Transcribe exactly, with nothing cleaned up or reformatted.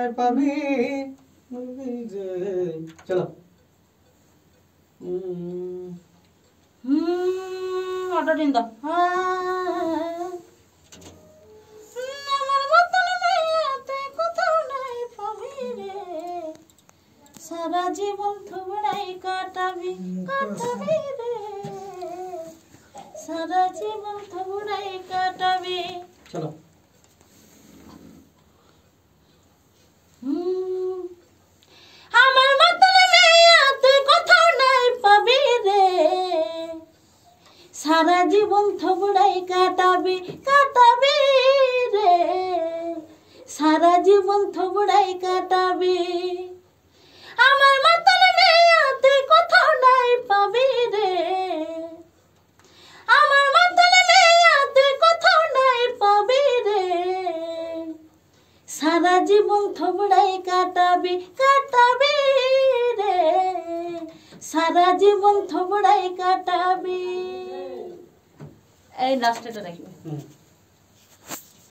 নাই পাবি চলো হুম অটো দিন দাও আমার মতন মেয়েতে কোথাও নাই পাবি রে সারা জীবন থুবড়াই কাটাবি কাটাবি রে সারা জীবন থুবড়াই কাটাবি চলো আমার মতন মেয়েতে কোথাও নাই পাবি রে সারা জীবন থুবড়াই কাটাবি কাটাবি রে সারা জীবন থুবড়াই কাটাবি আমার মতন মেয়েতে কোথাও নাই পাবি রে আমার মতন মেয়েতে কোথাও নাই পাবি রে সারা জীবন থুবড়াই কাটাবি কাটাবি রে সারা জীবন থুবড়াই কাটাবি এই লাস্টটা রাখবে